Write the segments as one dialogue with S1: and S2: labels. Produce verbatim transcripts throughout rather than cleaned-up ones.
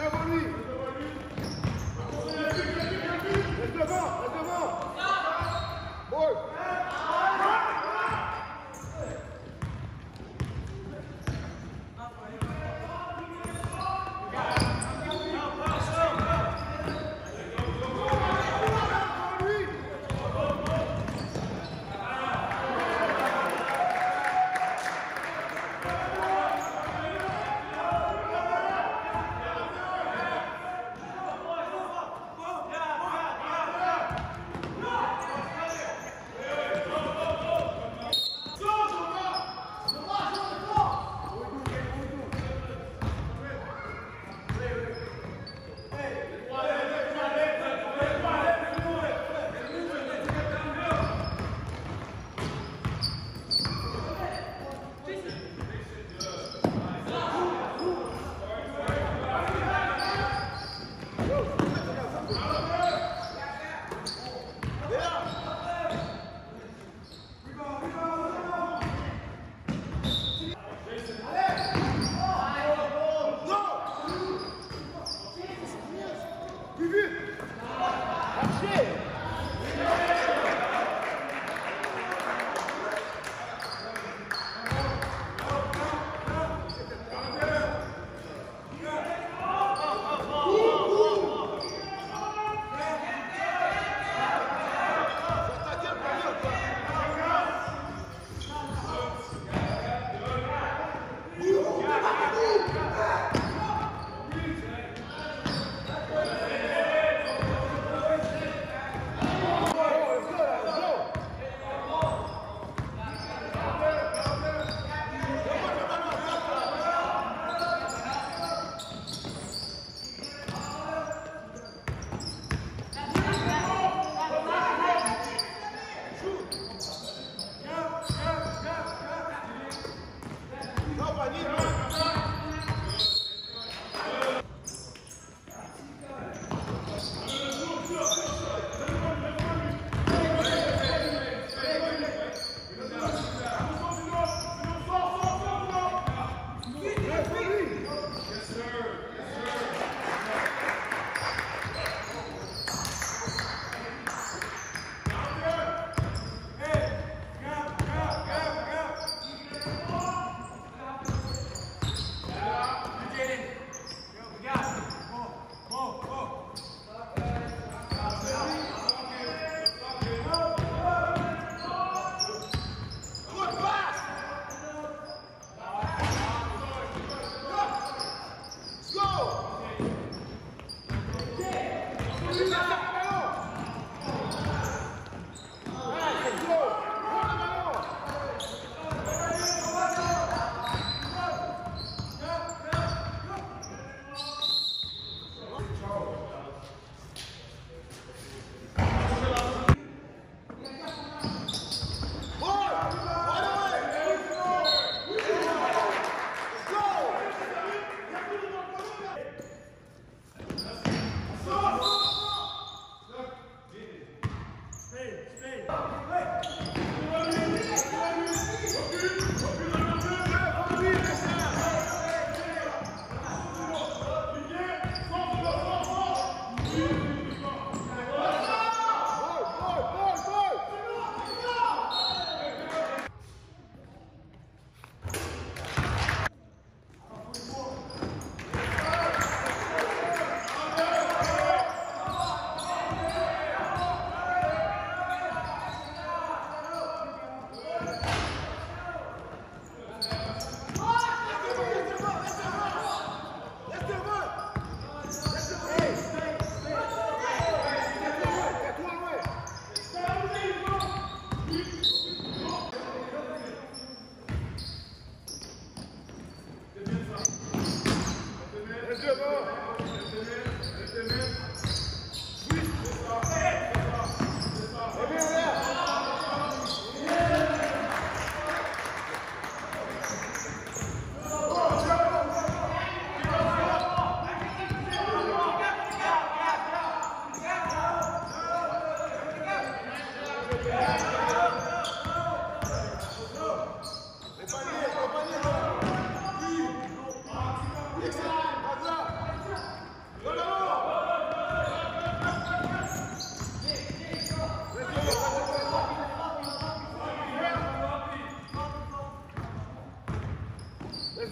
S1: Allez,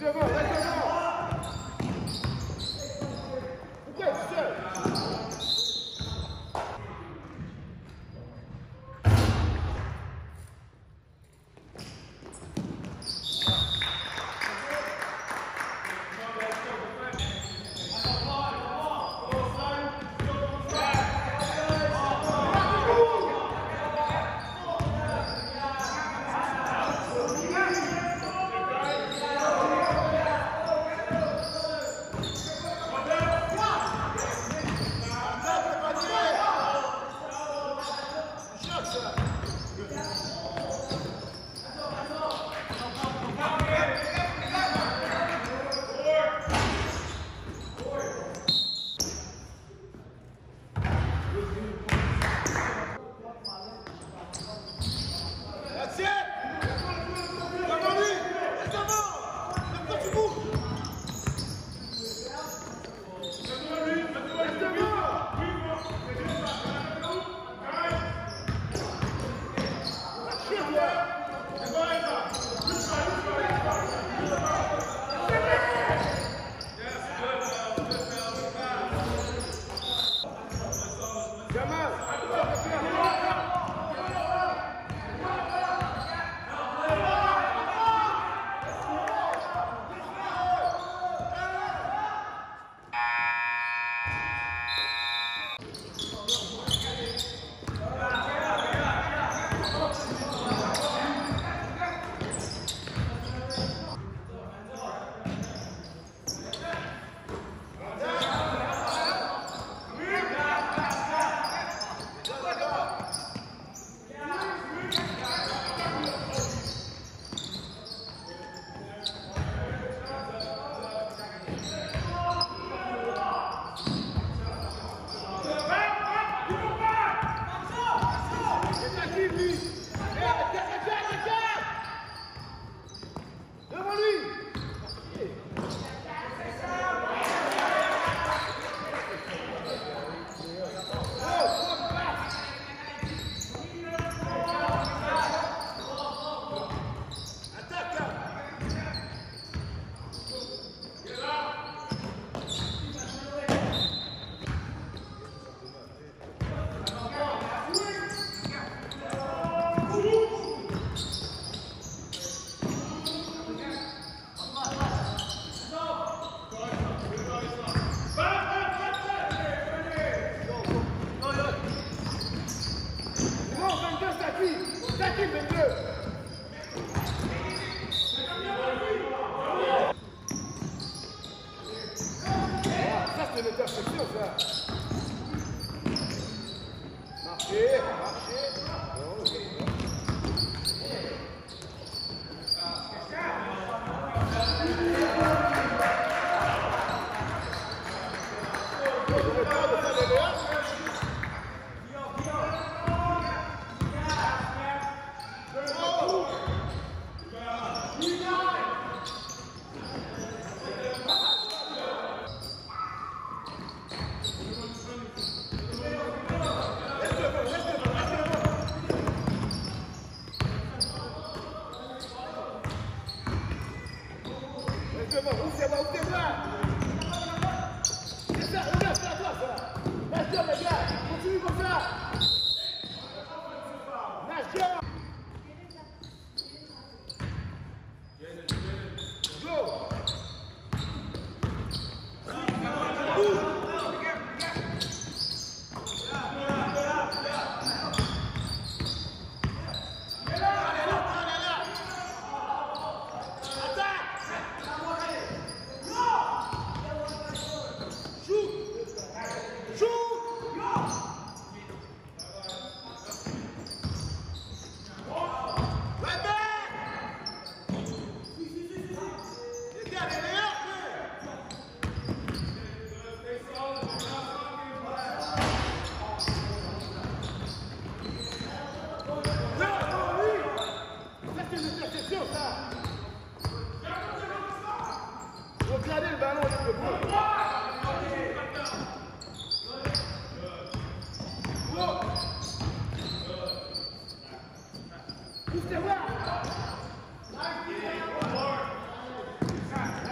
S1: devant, reste devant. Pourquoi il est seul? C'est une intersection, ça. Marchez, marchez. Bon, bon. Regardez le ballon avec le ballon. Pousse-toi voir.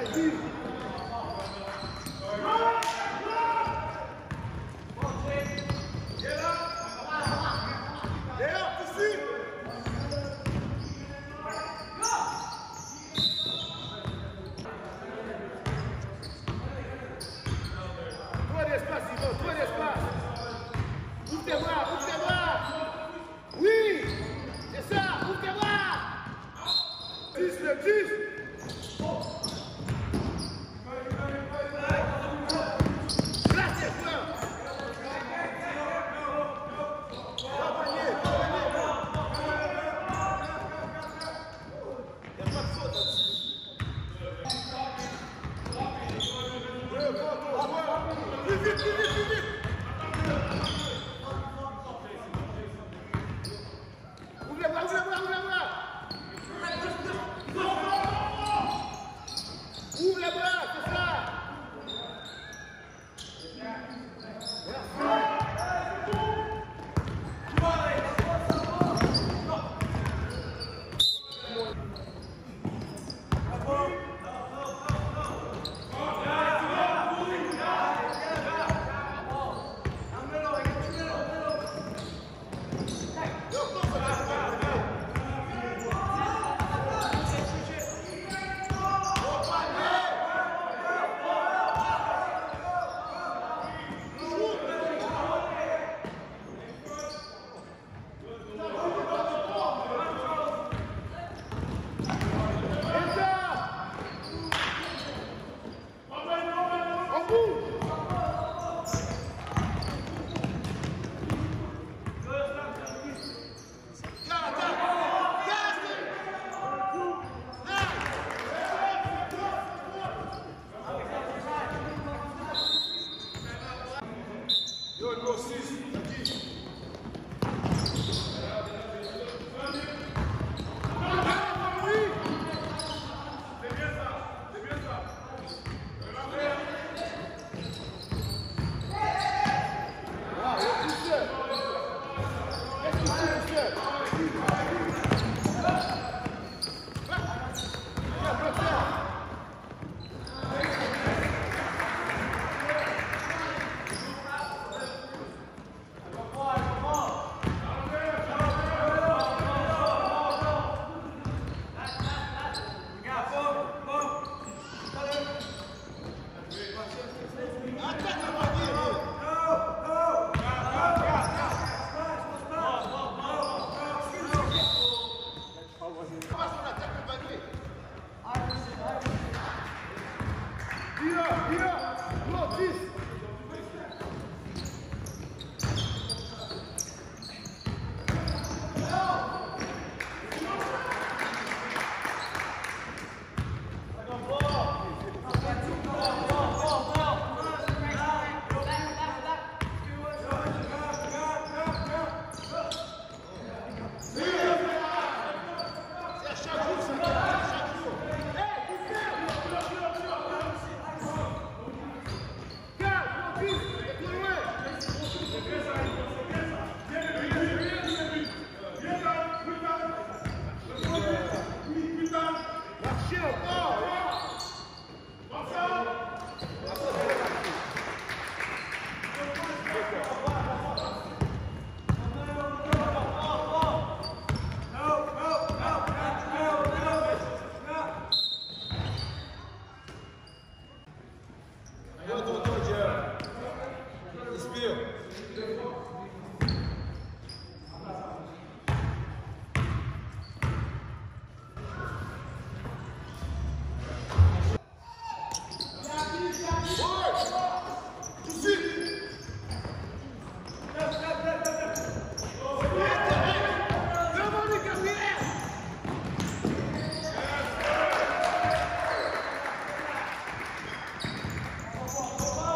S2: Come on.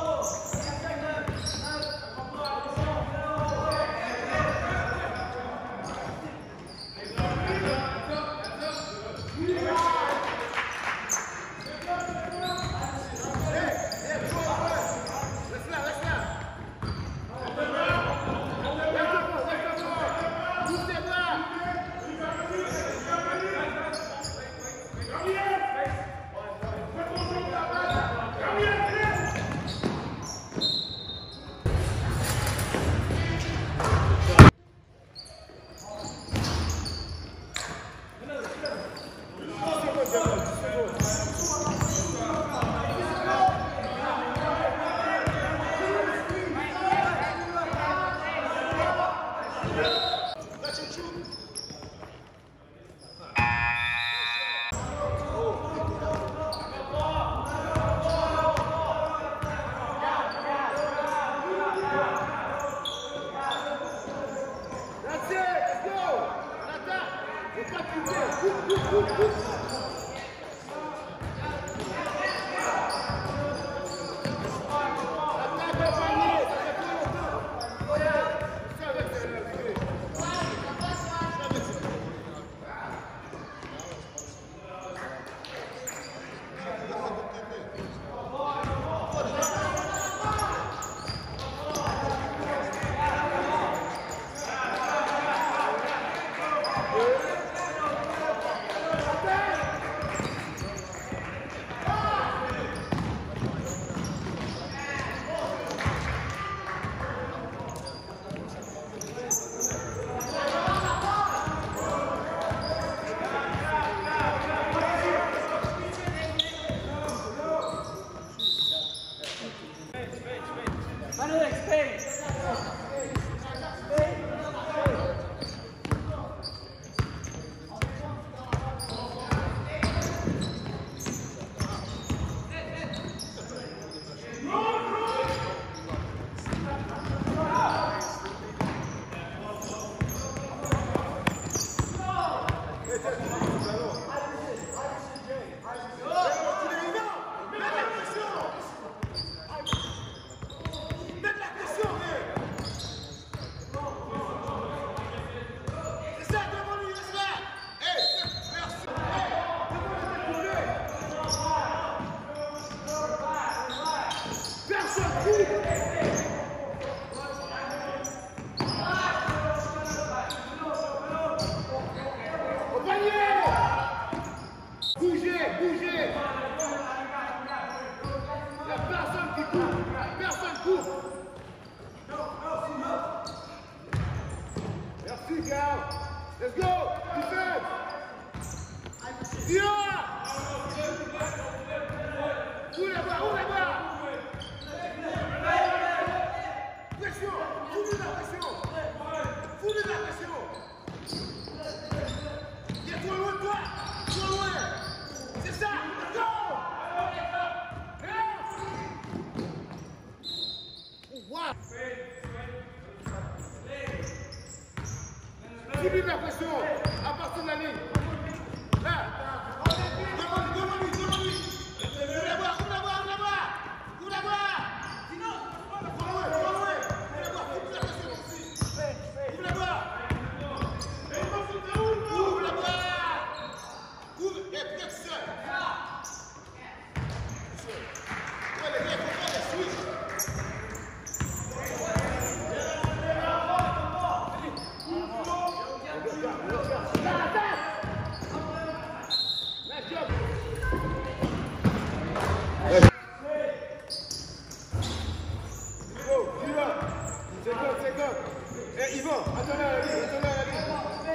S1: Let's go! Defense! Tire! Où là-bas? Où là-bas? Pression! Fous-lui la pression! Fous-lui la pression! Il est trop loin de toi! Trop loin! C'est ça! Go! Wow! Fous-lui la pression! À partir de la ligne! Là! Demande-lui, demande-lui, demande-lui! Où là-bas? Où là-bas? Où là-bas? Où là-bas? Sinon! Trop loin! Trop loin! Où là-bas? Fous-lui la pression aussi! Où là-bas? Où là-bas? Où? Eh, peut-être seul! Ouais, les gars, il faut faire des switches! Eh, Yvan, attends-le à la ligne, attends-le à la ligne.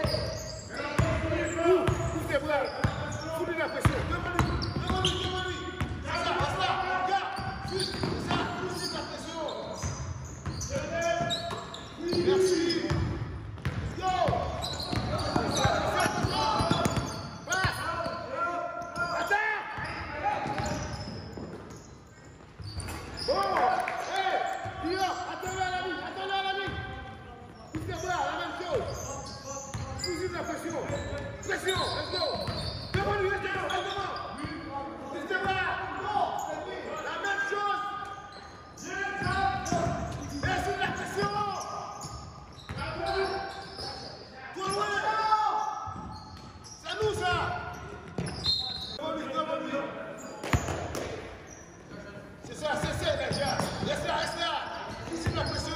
S1: Ouvre, ouvre tes bras. Fous-lui la pression. Demande-lui, demande-lui, demande-lui. C'est ça, c'est ça. Regarde, c'est ça, fous-lui la pression. Merci. Let's go. C'est ça, c'est ça, c'est ça. Passe. Attends. Bon, hey, Yvan, attends-le à la ligne, attends-le à la ligne. La même chose. Fous-lui la pression. Pression, let's go. Demande-lui, reste devant, reste devant. Reste devant. La même chose. Fais-lui la pression. Trop loin. C'est nous ça. Demande-lui, demande-lui. C'est ça, c'est ça, les gars. Reste là, reste là. Fous-lui la pression.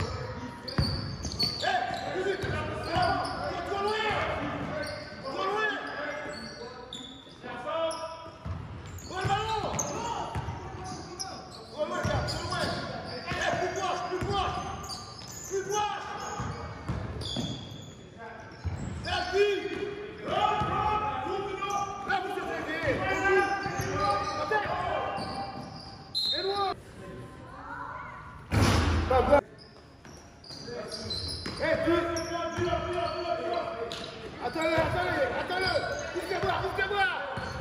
S1: Attendez, attendez, attendez. Ouvre tes bras, ouvre tes bras.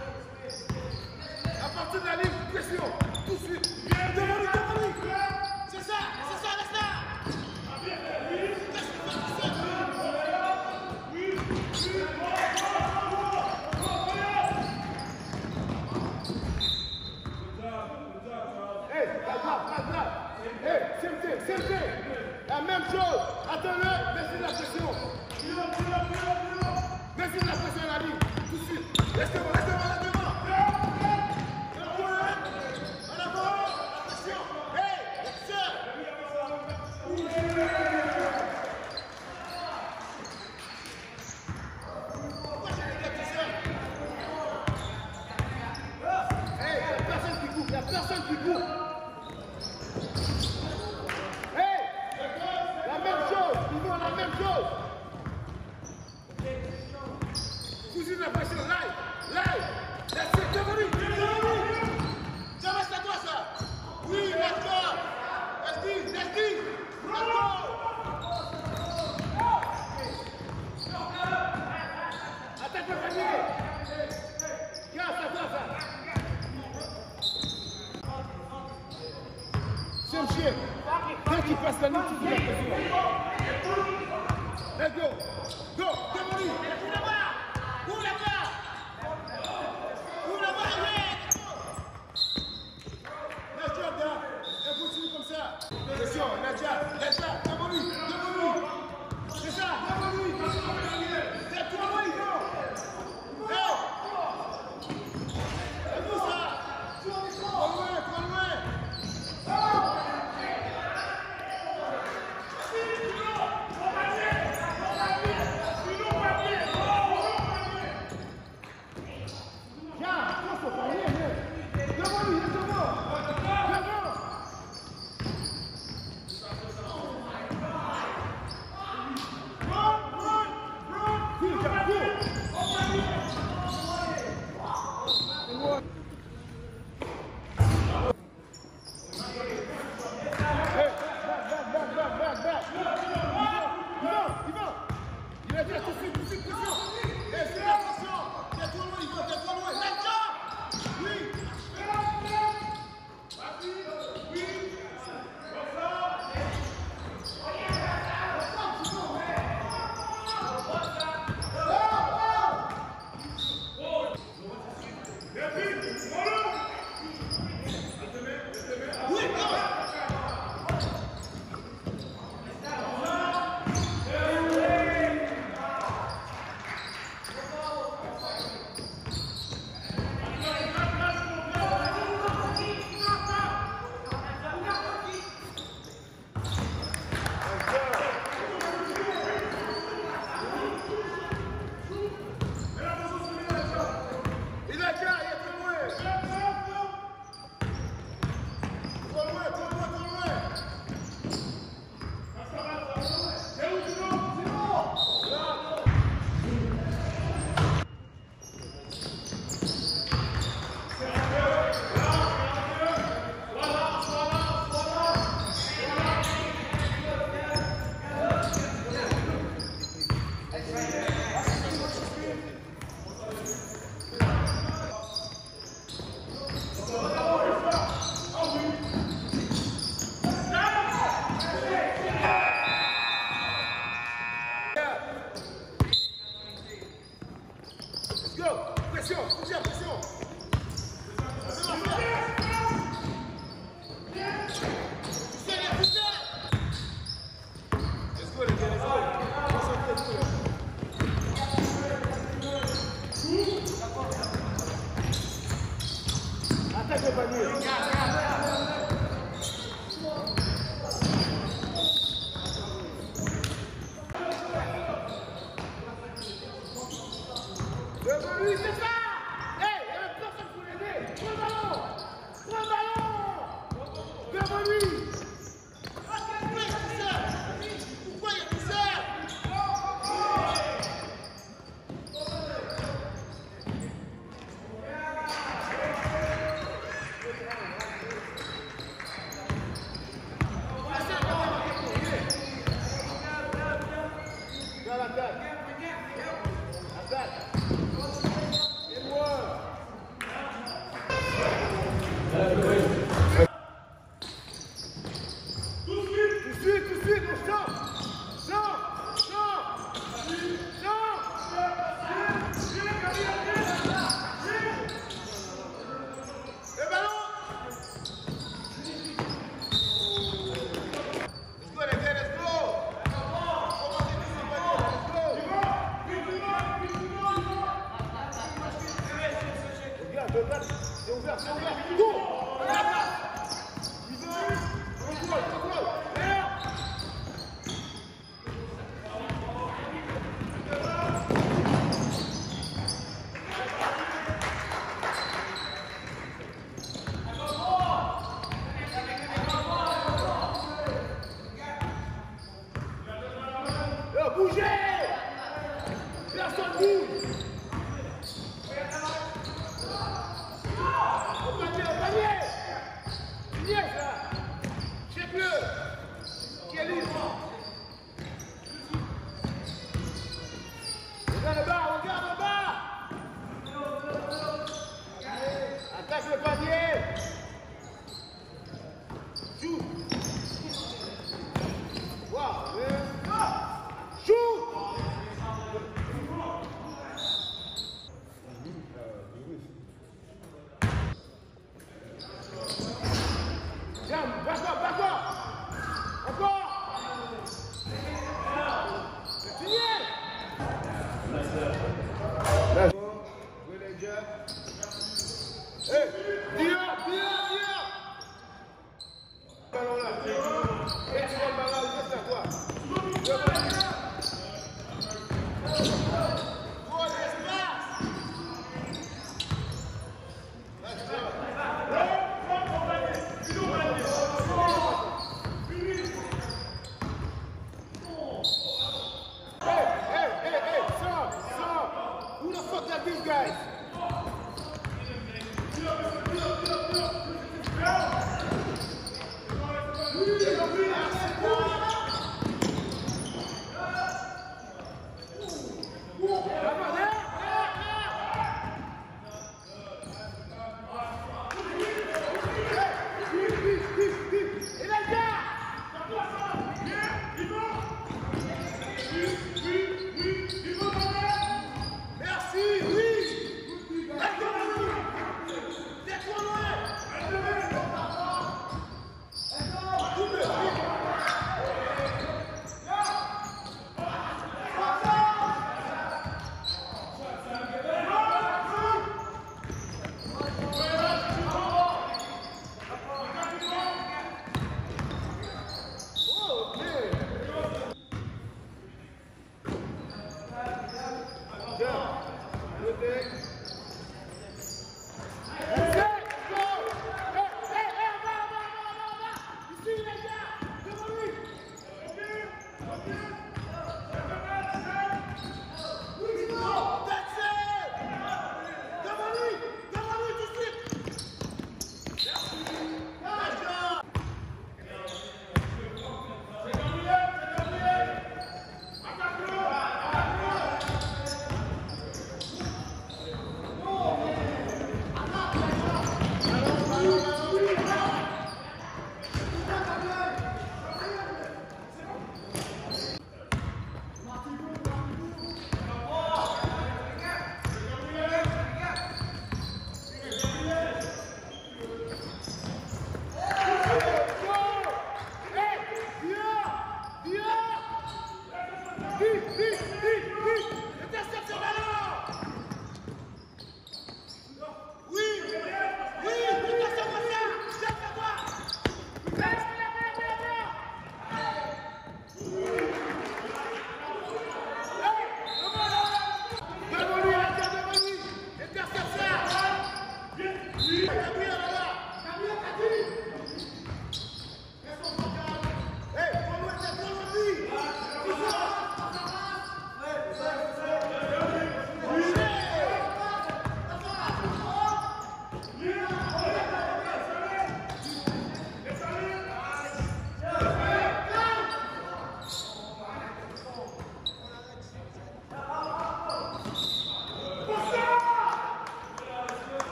S1: À partir de la ligne, pression. Tout de suite. Demande-lui, demande-lui. C'est ça, c'est ça, laisse là. Qu'est-ce que tu fais? Hey, la grave, la grave. Hey, c'est le c'est le la même chose. Attends-le, laissez la pression. Laissez la pression à la ligne, tout de suite. Laisse devant, laisse devant, laisse devant. En avant, la pression. Hey, seul. Pourquoi j'ai les gars tout seul? Hey, il n'y a personne qui coupe, il n'y a personne qui coupe. Hey, la même chose, ils font la même chose. Fous-lui la pression, live, live. That's it, devant-lui, devant-lui. Ça reste à toi, ça. Oui, let's go. Let's go, let's go. Let's go. Attaque le panier. Regarde, c'est à toi, ça. C'est un chien. Quand tu passes la nuit, tu fous la pression. Let's go. Go, devant-lui. Où là-bas? Où là-bas? Let's go, gars. Et continue comme ça. Pression, Nadia. Reste là. Devant-lui. Devant-lui. C'est ça. Devant-lui. C'est toi, moi, il va. Hey. C'est nous, ça. Trop loin, trop loin.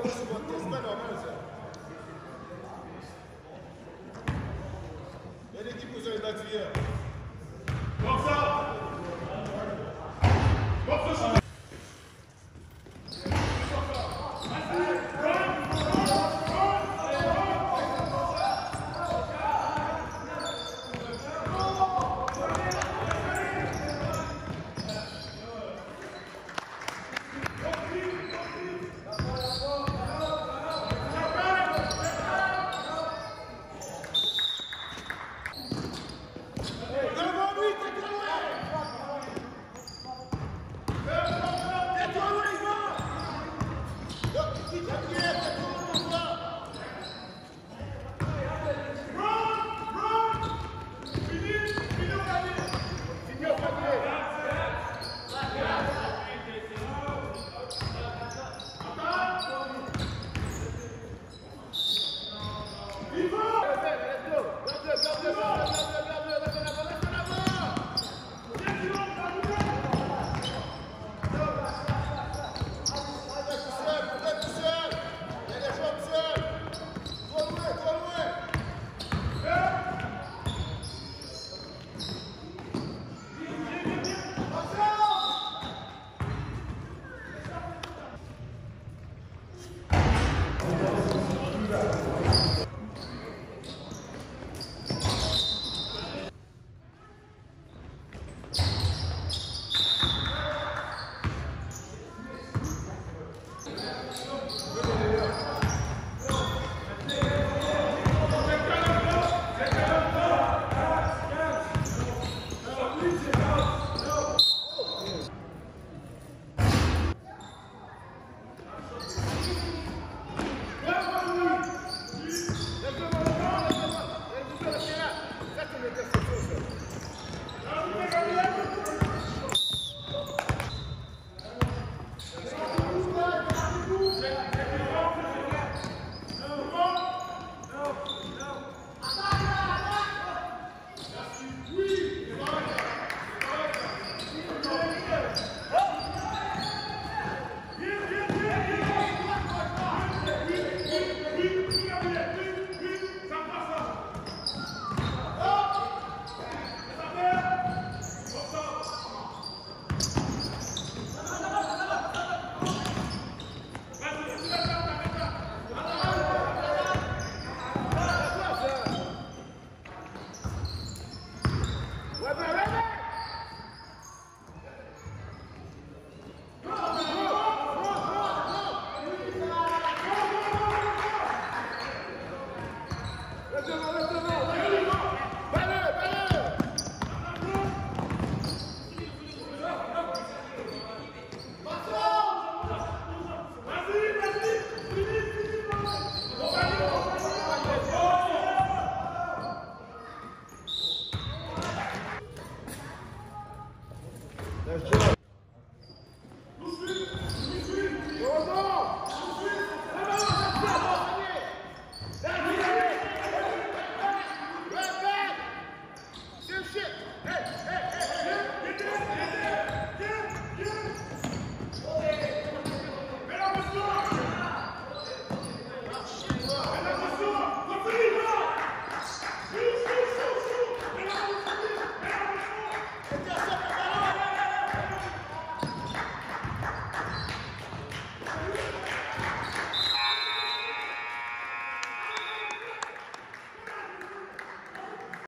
S1: C'est pas normal ça. Il y a une équipe vous avez battu hier. Comme ça. Comme ça. Nice job.